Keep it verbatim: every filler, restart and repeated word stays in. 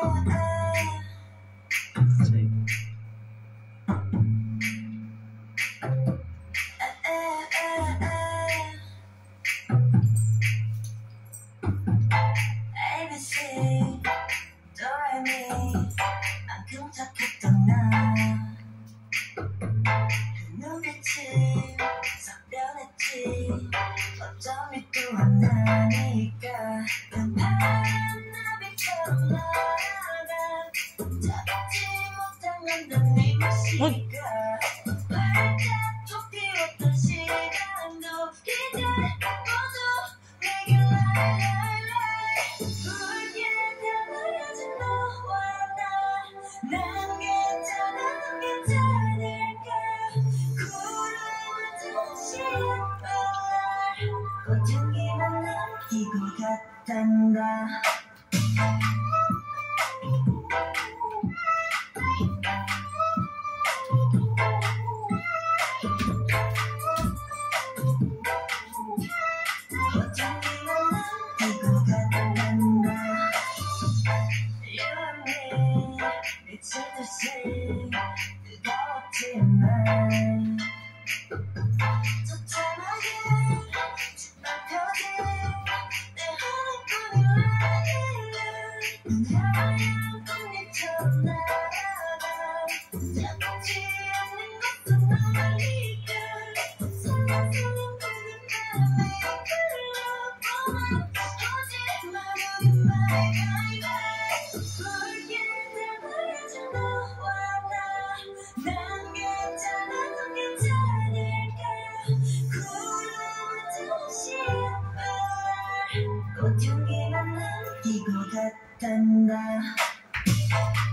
착했던 나 그 눈빛이 싹 변했지. 어쩜 또 만나니까 그 파란 나비처럼 날아가 잡지 못한 건데 네 모시가 활짝 쫓기웠던 시간도 이제 모두 내게 라이라이라이 붉게 달라진 너와 나. 난 괜찮아 넌 괜찮을까. 구름은 다시 꽃향기만 남기고 갔단다. 미칠 듯이 뜨거웠지만 저참하게 짓밟혀진 내 하나뿐인 눈 하얀 꽃잎처럼 날아가 잡지 않는 것도 너니까 살아서는 붉은 바람에 흘러보만 오지 마 우리 마이마이마이 붉게 달라진 너와 나. 난 괜찮아 넌 괜찮을까. 구름은 다시 꽃향기만 남기고 갔단다.